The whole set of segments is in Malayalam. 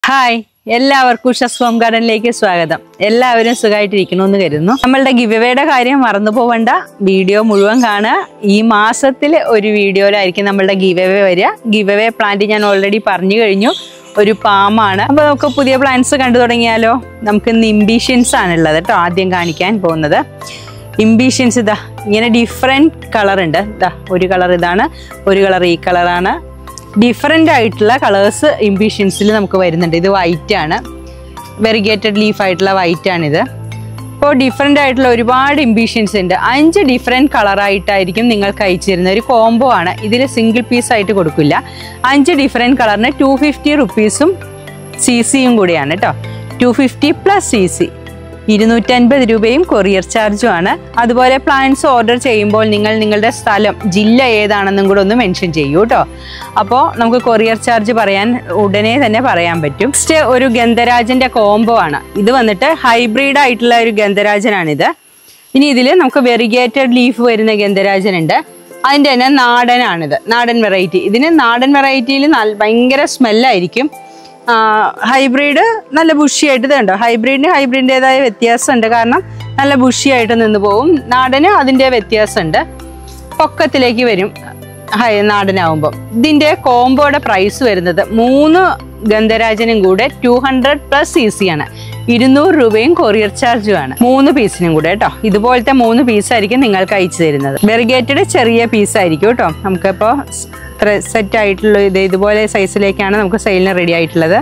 ഹായ് എല്ലാവർക്കും ഉഷസ് ഹോം ഗാർഡനിലേക്ക് സ്വാഗതം. എല്ലാവരും സുഖമായിട്ടിരിക്കുന്നു എന്ന് കരുതുന്നു. നമ്മളുടെ ഗിവ് അവേയുടെ കാര്യം മറന്നു പോവണ്ട, വീഡിയോ മുഴുവൻ കാണുക. ഈ മാസത്തിൽ ഒരു വീഡിയോയിലായിരിക്കും നമ്മളുടെ ഗിവ് അവേ വരിക. ഗിവ് അവേ പ്ലാന്റ് ഞാൻ ഓൾറെഡി പറഞ്ഞു കഴിഞ്ഞു, ഒരു പാമാണ്. അപ്പോൾ നമുക്ക് പുതിയ പ്ലാന്റ്സ് കണ്ടു തുടങ്ങിയാലോ. നമുക്ക് ഇന്ന് ഇംബീഷ്യൻസ് ആണുള്ളത് കേട്ടോ ആദ്യം കാണിക്കാൻ പോകുന്നത്. ഇംബീഷ്യൻസ് ഇതാ ഇങ്ങനെ ഡിഫറെൻറ്റ് കളർ ഉണ്ട്. ഇതാ ഒരു കളർ ഇതാണ്, ഒരു കളർ ഈ കളറാണ്. ഡിഫറെൻ്റ് ആയിട്ടുള്ള കളേഴ്സ് ഇംബീഷ്യൻസിൽ നമുക്ക് വരുന്നുണ്ട്. ഇത് വൈറ്റ് ആണ്, വെറിഗേറ്റഡ് ലീഫ് ആയിട്ടുള്ള വൈറ്റ് ആണിത്. അപ്പോൾ ഡിഫറെൻ്റ് ആയിട്ടുള്ള ഒരുപാട് ഇംബീഷ്യൻസ് ഉണ്ട്. 5 ഡിഫറെൻറ്റ് കളറായിട്ടായിരിക്കും നിങ്ങൾക്ക് അയച്ചു തരുന്ന ഒരു കോംബോ ആണ്. ഇതിൽ സിംഗിൾ പീസ് ആയിട്ട് കൊടുക്കില്ല. 5 ഡിഫറെൻറ്റ് കളറിന് 250 റുപ്പീസും CCയും കൂടിയാണ് കേട്ടോ. 250 പ്ലസ് CC 250 രൂപയും കൊറിയർ ചാർജും ആണ്. അതുപോലെ പ്ലാന്റ്സ് ഓർഡർ ചെയ്യുമ്പോൾ നിങ്ങൾ നിങ്ങളുടെ സ്ഥലം, ജില്ല ഏതാണെന്നും കൂടെ ഒന്ന് മെൻഷൻ ചെയ്യൂ കേട്ടോ. അപ്പോൾ നമുക്ക് കൊറിയർ ചാർജ് ഉടനെ തന്നെ പറയാൻ പറ്റും. നെക്സ്റ്റ് ഒരു ഗന്ധരാജന്റെ കോംബോ ആണ്. ഇത് വന്നിട്ട് ഹൈബ്രിഡ് ആയിട്ടുള്ള ഒരു ഗന്ധരാജനാണിത്. ഇനി ഇതിൽ നമുക്ക് വെറിഗേറ്റഡ് ലീഫ് വരുന്ന ഗന്ധരാജൻ ഉണ്ട്. അതിൻ്റെ തന്നെ നാടനാണിത്, നാടൻ വെറൈറ്റി. ഇതിന് നാടൻ വെറൈറ്റിയിൽ ഭയങ്കര സ്മെല്ലായിരിക്കും. ഹൈബ്രിഡ് നല്ല ബുഷിയായിട്ട് ഇതുണ്ടോ. ഹൈബ്രിഡിൻ്റെതായ വ്യത്യാസമുണ്ട്, കാരണം നല്ല ബുഷിയായിട്ട് നിന്ന് പോവും. നാടന് അതിൻ്റെ വ്യത്യാസമുണ്ട്, പൊക്കത്തിലേക്ക് വരും നാടനാവുമ്പോൾ. ഇതിൻ്റെ കോംബോയുടെ പ്രൈസ് വരുന്നത് 3 ഗന്ധരാജനും കൂടെ 200 പ്ലസ് CC ആണ്. 200 രൂപയും കൊറിയർ ചാർജും ആണ് 3 പീസിനും കൂടെ കേട്ടോ. ഇതുപോലത്തെ 3 പീസായിരിക്കും നിങ്ങൾക്ക് അയച്ചു തരുന്നത്. വെറിഗേറ്റഡ് ചെറിയ പീസായിരിക്കും കേട്ടോ. നമുക്കിപ്പോൾ സെറ്റ് ആയിട്ടുള്ള ഇതുപോലെ സൈസിലേക്കാണ് നമുക്ക് സെയിലിന് റെഡി ആയിട്ടുള്ളത്.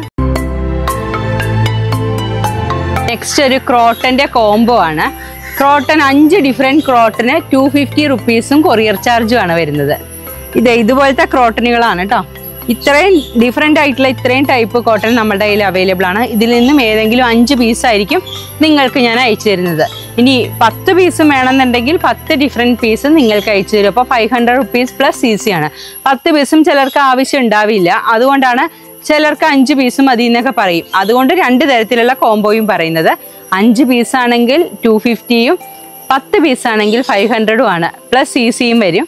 നെക്സ്റ്റ് ഒരു ക്രോട്ടന്റെ കോംബോ ആണ്. ക്രോട്ടൺ 5 ഡിഫറെൻറ്റ് ക്രോട്ടന് 250 റുപ്പീസും കൊറിയർ ചാർജും ആണ് വരുന്നത്. ഇതുപോലത്തെ ക്രോട്ടനുകളാണ് കേട്ടോ. ഇത്രയും ഡിഫറെൻ്റ് ആയിട്ടുള്ള ഇത്രയും ടൈപ്പ് കോട്ടൺ നമ്മുടെ കയ്യിൽ അവൈലബിൾ ആണ്. ഇതിൽ നിന്നും ഏതെങ്കിലും 5 പീസായിരിക്കും നിങ്ങൾക്ക് ഞാൻ അയച്ചു തരുന്നത്. ഇനി 10 പീസും വേണമെന്നുണ്ടെങ്കിൽ 10 ഡിഫറെൻറ്റ് പീസ് നിങ്ങൾക്ക് അയച്ചു തരും. അപ്പോൾ 500 റുപ്പീസ് പ്ലസ് CC ആണ്. 10 പീസും ചിലർക്ക് ആവശ്യം ഉണ്ടാവില്ല, അതുകൊണ്ടാണ് ചിലർക്ക് 5 പീസും മതി എന്നൊക്കെ പറയും. അതുകൊണ്ട് 2 തരത്തിലുള്ള കോംബോയും പറയുന്നത്. 5 പീസാണെങ്കിൽ 250യും 10 പീസാണെങ്കിൽ 500ഉം ആണ്, പ്ലസ് CCയും വരും.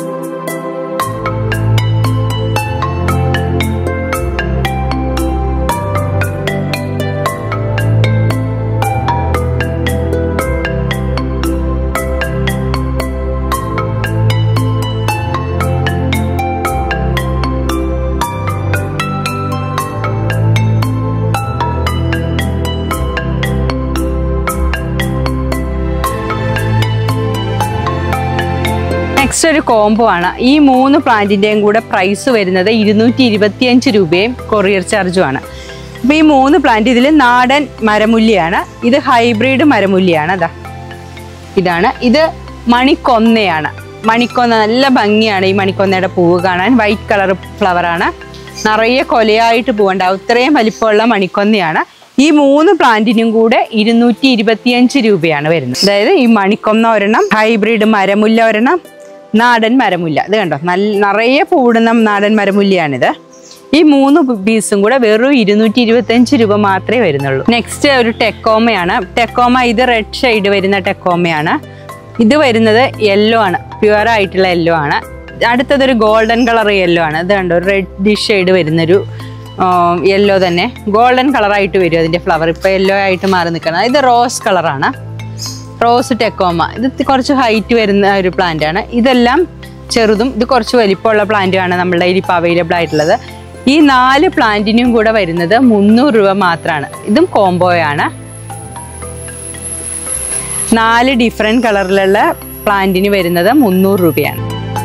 നെക്സ്റ്റ് ഒരു കോംബോ ആണ്. ഈ 3 പ്ലാന്റിൻ്റെയും കൂടെ പ്രൈസ് വരുന്നത് 225 രൂപയും കൊറിയർ ചാർജും ആണ്. അപ്പോൾ ഈ 3 പ്ലാന്റ് ഇതിൽ നാടൻ മരമുല്ലയാണ്, ഇത് ഹൈബ്രിഡ് മരമുല്ലയാണ്. ഇതാണ്, ഇത് മണിക്കൊന്നയാണ്. മണിക്കൊന്ന നല്ല ഭംഗിയാണ്. ഈ മണിക്കൊന്നയുടെ പൂവ് കാണാൻ വൈറ്റ് കളർ ഫ്ലവറാണ്, നിറയെ കൊലയായിട്ട് പൂവുണ്ടാവും. ഇത്രയും വലിപ്പമുള്ള മണിക്കൊന്നയാണ്. ഈ 3 പ്ലാന്റിനും കൂടെ 225 രൂപയാണ് വരുന്നത്. അതായത് ഈ മണിക്കൊന്ന ഒരെണ്ണം, ഹൈബ്രിഡ് മരമുല്ല ഒരെണ്ണം, നാടൻ മരമുല്ല. ഇത് കണ്ടോ, നിറയെ പൂടുന്ന നാടൻ മരമുല്ലയാണിത്. ഈ 3 പീസും കൂടെ വെറും 225 രൂപ മാത്രമേ വരുന്നുള്ളൂ. നെക്സ്റ്റ് ഒരു ടെക്കോമയാണ്. ടെക്കോമ ഇത് റെഡ് ഷെയ്ഡ് വരുന്ന ടെക്കോമയാണ്. ഇത് വരുന്നത് യെല്ലോ ആണ്, പ്യുവർ ആയിട്ടുള്ള യെല്ലോ ആണ്. അടുത്തതൊരു ഗോൾഡൻ കളർ യെല്ലോ ആണ്. ഇത് കണ്ടോ, റെഡ് ഷെയ്ഡ് വരുന്നൊരു യെല്ലോ തന്നെ ഗോൾഡൻ കളറായിട്ട് വരും അതിൻ്റെ ഫ്ലവർ. ഇപ്പോൾ യെല്ലോ ആയിട്ട് മാറി നിൽക്കുന്നത്. ഇത് റോസ് കളറാണ്, റോസ് ടെക്കോമ. ഇത് കുറച്ച് ഹൈറ്റ് വരുന്ന ഒരു പ്ലാന്റ് ആണ്. ഇതെല്ലാം ചെറുതും ഇത് കുറച്ച് വലിപ്പമുള്ള പ്ലാന്റുമാണ് നമ്മളുടെ കയ്യിൽ ഇപ്പോൾ അവൈലബിൾ ആയിട്ടുള്ളത്. ഈ 4 പ്ലാന്റിനും കൂടെ വരുന്നത് 300 രൂപ മാത്രമാണ്. ഇതും കോംബോയാണ്. 4 ഡിഫറെൻറ്റ് കളറിലുള്ള പ്ലാന്റിന് വരുന്നത് 300 രൂപയാണ്.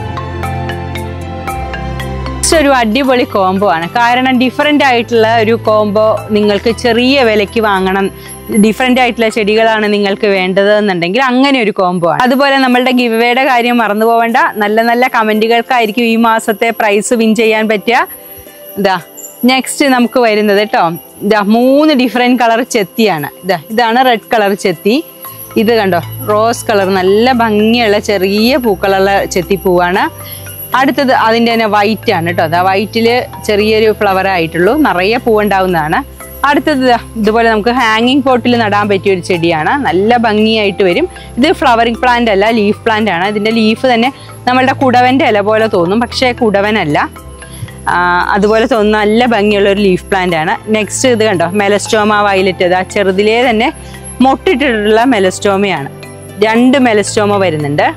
ഒരു അടിപൊളി കോംബോ ആണ്, കാരണം ഡിഫറെൻ്റ് ആയിട്ടുള്ള ഒരു കോംബോ നിങ്ങൾക്ക് ചെറിയ വിലയ്ക്ക് വാങ്ങണം, ഡിഫറെൻ്റ് ആയിട്ടുള്ള ചെടികളാണ് നിങ്ങൾക്ക് വേണ്ടത് എന്നുണ്ടെങ്കിൽ അങ്ങനെ ഒരു കോംബോ ആണ്. അതുപോലെ നമ്മളുടെ ഗിവ് അവേയുടെ കാര്യം മറന്നു പോവേണ്ട. നല്ല നല്ല കമൻറ്റുകൾക്കായിരിക്കും ഈ മാസത്തെ പ്രൈസ് വിൻ ചെയ്യാൻ പറ്റുക. നെക്സ്റ്റ് നമുക്ക് വരുന്നത് കേട്ടോ, 3 ഡിഫറെൻറ്റ് കളർ ചെത്തിയാണ്. ഇതാണ് റെഡ് കളർ ചെത്തി. ഇത് കണ്ടോ, റോസ് കളർ, നല്ല ഭംഗിയുള്ള ചെറിയ പൂക്കളുള്ള ചെത്തിപ്പൂവാണ്. അടുത്തത് അതിൻ്റെ തന്നെ വൈറ്റ് ആണ് കേട്ടോ. വൈറ്റിൽ ചെറിയൊരു ഫ്ലവർ ആയിട്ടുള്ളൂ, നിറയെ പൂവുണ്ടാവുന്നതാണ്. അടുത്തത് ഇതുപോലെ നമുക്ക് ഹാങ്ങിങ് പോട്ടിൽ നടാൻ പറ്റിയ ഒരു ചെടിയാണ്, നല്ല ഭംഗിയായിട്ട് വരും. ഇത് ഫ്ലവറിങ് പ്ലാന്റ് അല്ല, ലീഫ് പ്ലാന്റ് ആണ്. ഇതിൻ്റെ ലീഫ് തന്നെ നമ്മളുടെ കുടവൻ്റെ ഇല പോലെ തോന്നും, പക്ഷേ കുടവനല്ല. അതുപോലെ തോന്നുന്ന നല്ല ഭംഗിയുള്ള ഒരു ലീഫ് പ്ലാന്റ് ആണ്. നെക്സ്റ്റ് ഇത് കണ്ടോ, മെലസ്റ്റോമ വയലറ്റ്. ഇതാ ചെറുതിലേ തന്നെ മൊട്ടിട്ടിട്ടുള്ള മെലസ്റ്റോമയാണ്. 2 മെലസ്റ്റോമ വരുന്നുണ്ട്.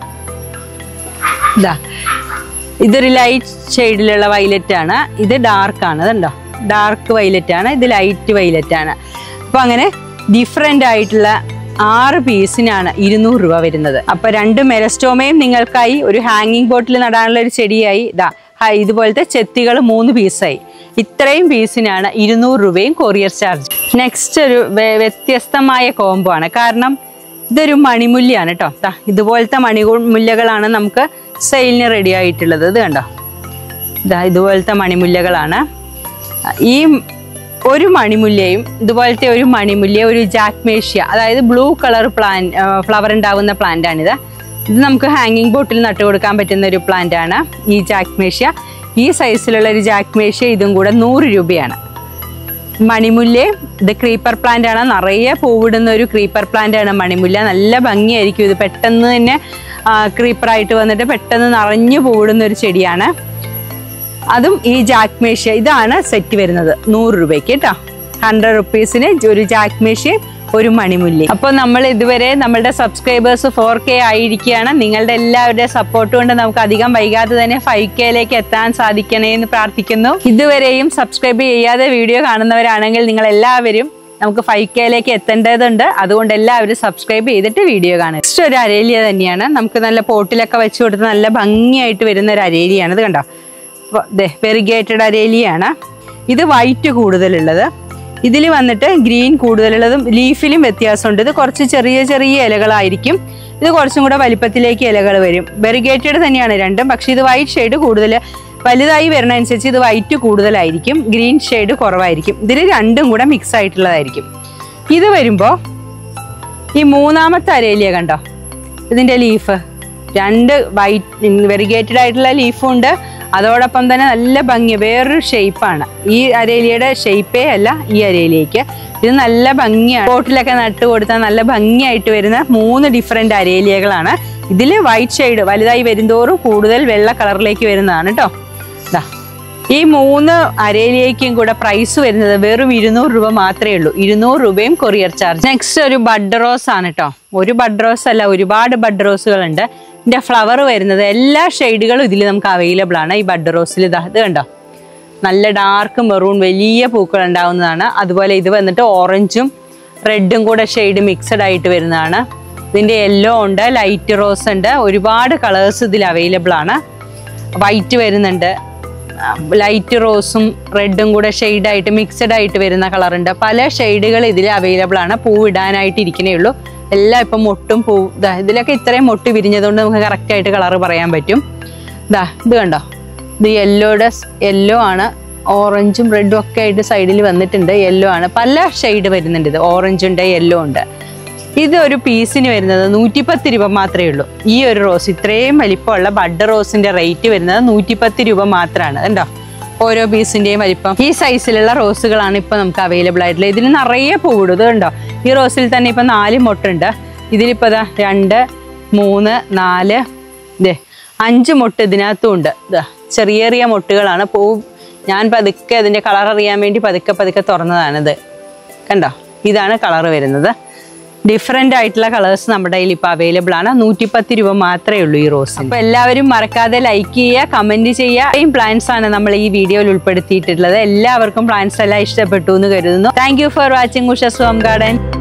ഇതാ ഇതൊരു ലൈറ്റ് ഷെയ്ഡിലുള്ള വയലറ്റ് ആണ്. ഇത് ഡാർക്ക് ആണ്. ഇതുണ്ടോ, ഡാർക്ക് വയലറ്റ് ആണ്. ഇത് ലൈറ്റ് വയലറ്റ് ആണ്. അപ്പൊ അങ്ങനെ ഡിഫറെന്റ് ആയിട്ടുള്ള 6 പീസിനാണ് 200 രൂപ വരുന്നത്. അപ്പൊ 2 മെലസ്റ്റോമയും നിങ്ങൾക്കായി, ഒരു ഹാങ്ങിങ് ബോട്ടിൽ നടാനുള്ള ഒരു ചെടിയായി, ഇതുപോലത്തെ ചെത്തികൾ 3 പീസായി. ഇത്രയും പീസിനാണ് 200 രൂപയും കൊറിയർ ചാർജ്. നെക്സ്റ്റ് ഒരു വ്യത്യസ്തമായ കോംബോ ആണ്. കാരണം ഇതൊരു മണിമുല്ലയാണ് കേട്ടോ. ഇതുപോലത്തെ മണിമുല്ലകളാണ് നമുക്ക് സെയിലിന് റെഡി ആയിട്ടുള്ളത്. ഇത് കണ്ടോ, ഇതുപോലത്തെ മണിമുല്ലകളാണ്. ഈ ഒരു മണിമുല്ലയും ഇതുപോലത്തെ ഒരു മണിമുല്ല, ഒരു ജാക്മേഷ്യ, അതായത് ബ്ലൂ കളർ ഫ്ലവർ ഉണ്ടാകുന്ന പ്ലാന്റ് ആണിത്. ഇത് നമുക്ക് ഹാങ്ങിങ് ബോട്ടിൽ നട്ടു കൊടുക്കാൻ പറ്റുന്ന ഒരു പ്ലാന്റ് ആണ് ഈ ജാക്മേഷ്യ. ഈ സൈസിലുള്ള ഒരു ജാക്മേഷ്യ ഇതും കൂടെ 100 രൂപയാണ്. മണിമുല്ല ഇത് ക്രീപ്പർ പ്ലാന്റ് ആണ്. നിറയെ പൂവിടുന്ന ഒരു ക്രീപ്പർ പ്ലാന്റ് ആണ് മണിമുല്ല. നല്ല ഭംഗിയായിരിക്കും. ഇത് പെട്ടെന്ന് തന്നെ ക്രീപ്പറായിട്ട് വന്നിട്ട് പെട്ടെന്ന് നിറഞ്ഞു പൂവിടുന്ന ഒരു ചെടിയാണ്. അതും ഈ ജാക്മേഷ്യ, ഇതാണ് സെറ്റ് വരുന്നത് 100 രൂപയ്ക്ക് കേട്ടോ. 100 റുപ്പീസിന് ഒരു ജാക്മേഷ്യ, ഒരു മണിമുല്ല. അപ്പോൾ നമ്മൾ ഇതുവരെ നമ്മളുടെ സബ്സ്ക്രൈബേഴ്സ് 4K ആയിരിക്കുകയാണ്. നിങ്ങളുടെ എല്ലാവരുടെയും സപ്പോർട്ട് കൊണ്ട് നമുക്ക് അധികം വൈകാതെ തന്നെ 5Kയിലേക്ക് എത്താൻ സാധിക്കണേ എന്ന് പ്രാർത്ഥിക്കുന്നു. ഇതുവരെയും സബ്സ്ക്രൈബ് ചെയ്യാതെ വീഡിയോ കാണുന്നവരാണെങ്കിൽ നിങ്ങൾ എല്ലാവരും നമുക്ക് 5Kയിലേക്ക് എത്തേണ്ടതുണ്ട്. അതുകൊണ്ട് എല്ലാവരും സബ്സ്ക്രൈബ് ചെയ്തിട്ട് വീഡിയോ കാണുക. നെക്സ്റ്റ് ഒരു അരേലിയ തന്നെയാണ്. നമുക്ക് നല്ല പോട്ടിലൊക്കെ വെച്ച് കൊടുത്ത് നല്ല ഭംഗിയായിട്ട് വരുന്ന ഒരു അരേലിയാണ്. ഇത് കണ്ടോ, വെറിഗേറ്റഡ് അരേലിയാണ്. ഇത് വൈറ്റ് കൂടുതലുള്ളത്, ഇതിൽ വന്നിട്ട് ഗ്രീൻ കൂടുതലുള്ളതും ലീഫിലും വ്യത്യാസമുണ്ട്. ഇത് കുറച്ച് ചെറിയ ചെറിയ ഇലകളായിരിക്കും. ഇത് കുറച്ചും കൂടെ വലിപ്പത്തിലേക്ക് ഇലകൾ വരും. വെറിഗേറ്റഡ് തന്നെയാണ് രണ്ടും. പക്ഷെ ഇത് വൈറ്റ് ഷെയ്ഡ് കൂടുതൽ, വലുതായി വരുന്നതനുസരിച്ച് ഇത് വൈറ്റ് കൂടുതലായിരിക്കും, ഗ്രീൻ ഷെയ്ഡ് കുറവായിരിക്കും. ഇതിൽ രണ്ടും കൂടെ മിക്സ് ആയിട്ടുള്ളതായിരിക്കും. ഇത് വരുമ്പോൾ ഈ മൂന്നാമത്തെ അരേലിയ കണ്ടോ, ഇതിൻ്റെ ലീഫ് 2 വൈറ്റ് വെറിഗേറ്റഡ് ആയിട്ടുള്ള ലീഫും ഉണ്ട്. അതോടൊപ്പം തന്നെ നല്ല ഭംഗി, വേറൊരു ഷേപ്പാണ്. ഈ അരേലിയയുടെ ഷേപ്പേ അല്ല ഈ അരേലിയയ്ക്ക്. ഇത് നല്ല ഭംഗിയാണ്. പോട്ടിലൊക്കെ നട്ട് കൊടുത്താൽ നല്ല ഭംഗിയായിട്ട് വരുന്ന 3 ഡിഫറെന്റ് അരേലിയകളാണ്. ഇതിൽ വൈറ്റ് ഷെയ്ഡ് വലുതായി വരുന്തോറും കൂടുതൽ വെള്ള കളറിലേക്ക് വരുന്നതാണ് കേട്ടോ. ഈ 3 അരേലിയയ്ക്കും കൂടെ പ്രൈസ് വരുന്നത് വെറും 200 രൂപ മാത്രമേ ഉള്ളൂ. 200 രൂപയും കൊറിയർ ചാർജ്. നെക്സ്റ്റ് ഒരു ബഡ് റോസ് ആണ് കേട്ടോ. ഒരു ബഡ് റോസ് അല്ല, ഒരുപാട് ബഡ് റോസുകളുണ്ട്. ഇതിന്റെ ഫ്ലവർ വരുന്നത് എല്ലാ ഷെയ്ഡുകളും ഇതിൽ നമുക്ക് അവൈലബിൾ ആണ്. ഈ ബഡ് റോസിൽ ഇത് കണ്ടോ, നല്ല ഡാർക്ക് മെറൂൺ വലിയ പൂക്കൾ ഉണ്ടാവുന്നതാണ്. അതുപോലെ ഇത് വന്നിട്ട് ഓറഞ്ചും റെഡും കൂടെ ഷെയ്ഡ് മിക്സഡ് ആയിട്ട് വരുന്നതാണ്. ഇതിന്റെ യെല്ലോ ഉണ്ട്, ലൈറ്റ് റോസ് ഉണ്ട്, ഒരുപാട് കളേഴ്സ് ഇതിൽ അവൈലബിൾ ആണ്. വൈറ്റ് വരുന്നുണ്ട്, ലൈറ്റ് റോസും റെഡും കൂടെ ഷെയ്ഡായിട്ട് മിക്സഡ് ആയിട്ട് വരുന്ന കളറുണ്ട്. പല ഷെയ്ഡുകൾ ഇതിൽ അവൈലബിൾ ആണ്. പൂവിടാനായിട്ട് ഇരിക്കണേ ഉള്ളൂ. എല്ലാം ഇപ്പം മൊട്ടും ഇതിലൊക്കെ ഇത്രയും മൊട്ട് വിരിഞ്ഞതുകൊണ്ട് നമുക്ക് കറക്റ്റായിട്ട് കളറ് പറയാൻ പറ്റും. ഇത് കണ്ടോ, ഇത് യെല്ലോ ആണ്. ഓറഞ്ചും റെഡും ഒക്കെ ആയിട്ട് സൈഡിൽ വന്നിട്ടുണ്ട്. യെല്ലോ ആണ്, പല ഷെയ്ഡ് വരുന്നുണ്ട്. ഇത് ഓറഞ്ച് ഉണ്ട്, യെല്ലോ ഉണ്ട്. ഇത് ഒരു പീസിന് വരുന്നത് 110 രൂപ മാത്രമേ ഉള്ളൂ. ഈ ഒരു റോസ്, ഇത്രയും വലിപ്പമുള്ള ബഡ് റോസിന്റെ റേറ്റ് വരുന്നത് 110 രൂപ മാത്രമാണ്. കണ്ടോ, ഓരോ പീസിന്റെയും വലിപ്പം. ഈ സൈസിലുള്ള റോസുകളാണ് ഇപ്പൊ നമുക്ക് അവൈലബിൾ ആയിട്ടുള്ളത്. ഇതിന് നിറയെ പൂവിടും. ഇത് കണ്ടോ, ഈ റോസിൽ തന്നെ ഇപ്പൊ 4 മൊട്ടുണ്ട്. ഇതിലിപ്പോ 2, 3, 4, 5 മൊട്ട് ഇതിനകത്തും ഉണ്ട്. ചെറിയ ചെറിയ മൊട്ടുകളാണ്. ഞാൻ പതുക്കെ അതിന്റെ കളർ അറിയാൻ വേണ്ടി പതുക്കെ തുറന്നതാണിത്. കണ്ടോ, ഇതാണ് കളർ വരുന്നത്. ഡിഫറെന്റ് ആയിട്ടുള്ള കളേഴ്സ് നമ്മുടെ കയ്യിൽ ഇപ്പൊ അവൈലബിൾ ആണ്. 110 രൂപ മാത്രമേ ഉള്ളൂ ഈ റോസ്. അപ്പൊ എല്ലാവരും മറക്കാതെ ലൈക്ക് ചെയ്യുക, കമന്റ് ചെയ്യുക. ഈ പ്ലാന്റ്സ് ആണ് നമ്മൾ ഈ വീഡിയോയിൽ ഉൾപ്പെടുത്തിയിട്ടുള്ളത്. എല്ലാവർക്കും പ്ലാന്റ്സ് എല്ലാം ഇഷ്ടപ്പെട്ടു എന്ന് കരുതുന്നു. Thank you for watching Ushas home garden.